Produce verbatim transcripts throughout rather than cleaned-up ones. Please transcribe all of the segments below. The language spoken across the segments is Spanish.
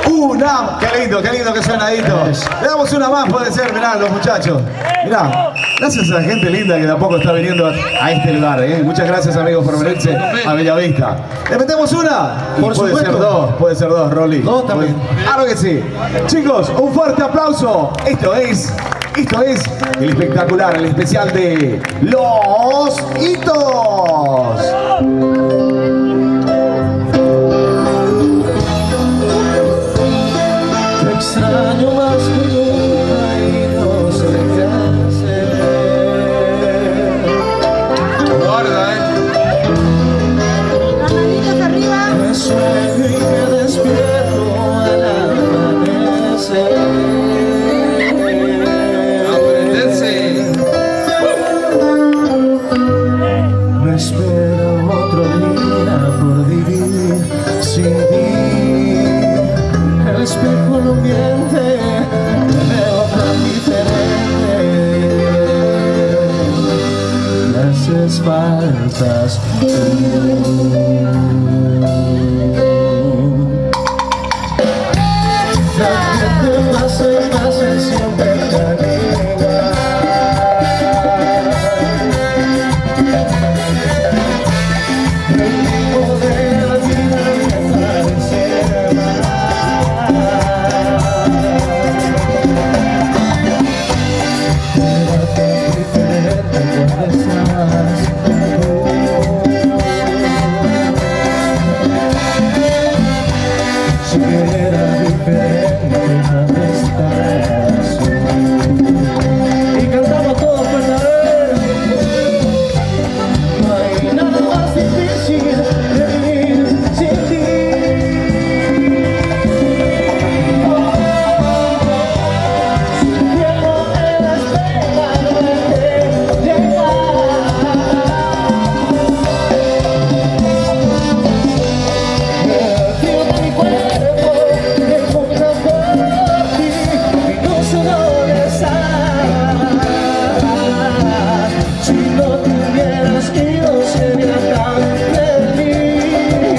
Una. Qué lindo, qué lindo que suenadito. Le damos una más, puede ser, mirá, los muchachos. Mirá, gracias a la gente linda que de a poco está viniendo a este lugar. ¿eh? Muchas gracias, amigos, por venirse a Bellavista. ¿Le metemos una? Por puede supuesto. ser dos, puede ser dos, Rolly. Dos también. Claro que sí. Chicos, un fuerte aplauso. Esto es, esto es el espectacular, el especial de Los Hitos. Extraño más que nunca y no sé qué hacer. Guarda, eh. Las manitos arriba. Me sueño y me despierto al amanecer. Aprenderse. Me espera otro día por vivir sin ti. El espejo no miente, me veo tan diferente. Me haces faltas tú. La gente más y más siempre te anima. El tipo de la vida me parece mal. Y cantamos todos fuerte a ver. No hay nada más difícil de vivir sin ti. Sintiendo en la espera no me llegar. El frío de mi cuerpo me encuentra por ti y no sé dónde estás. Si no tuvieras ido sería tan feliz.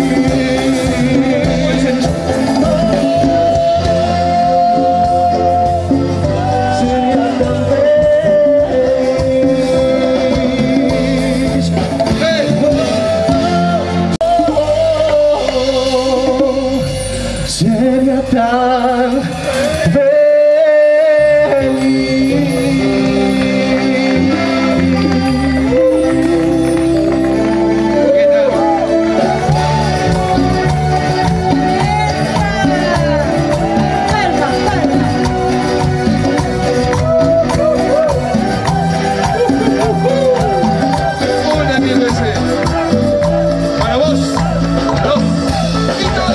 Sería tan feliz. Sería tan feliz. Una mil veces. Para vos. Los Hitos.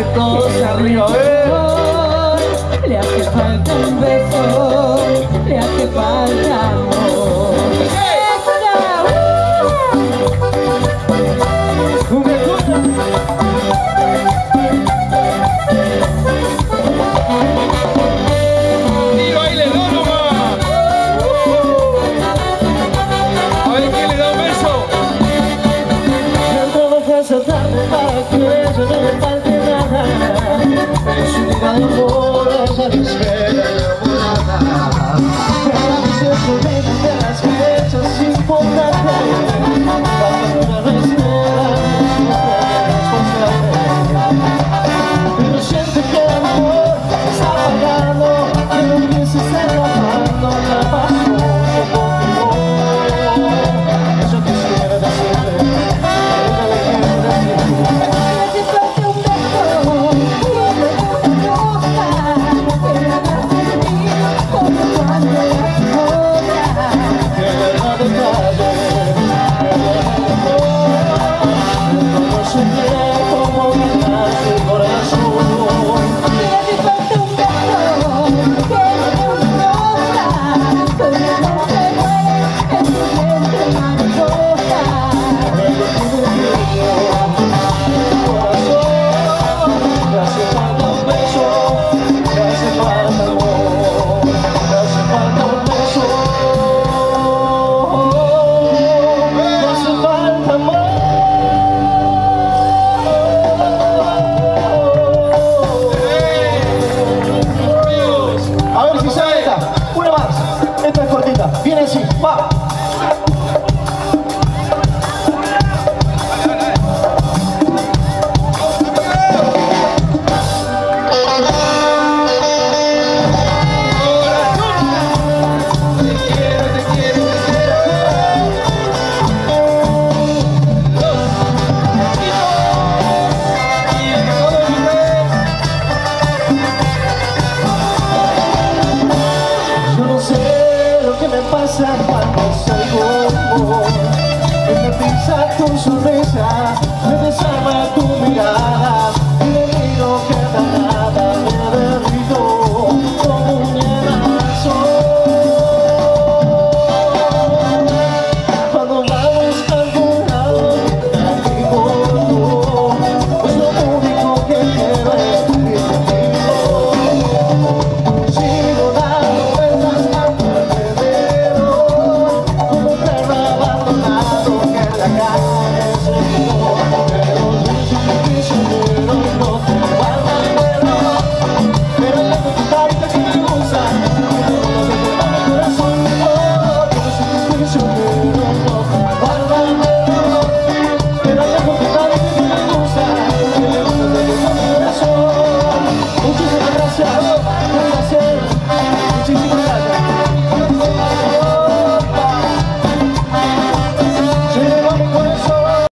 cosa Arriba, mejor. Le hace falta un beso, le hace falta amor. Y baile, no nomás. A ver quién le da un beso. Trabajas a tarde para que yo no le falte nada. Es un día de amor, ella te espera enamorada. Cada vez se olvidan de las fechas importantes. La familia no espera, no es pero siento que el amor está apagando, que lo que se está acabando, la pasión se confirmó. Yo quisiera decirle, ella le quiero decirle. Hace falta un beso, una rosa, que me haga sentir como cuando la otra. Que le da detalle, que le da amor. No soñé como me nace el corazón. Me hace falta un beso, que me dé una rosa, que una amor se muere en tu vientre mariposa. Ella tiene frío, corazón. Le hace falta un beso, le hace falta amor, le hace falta un beso, le hace falta amor. A ver si sale esta, una más, esta es cortita, viene así, va. Te quiero, te quiero, te quiero. Y el que todo vive. Yo no sé lo que me pasa cuando salgo. Me pisa tu sonrisa, me desarma tu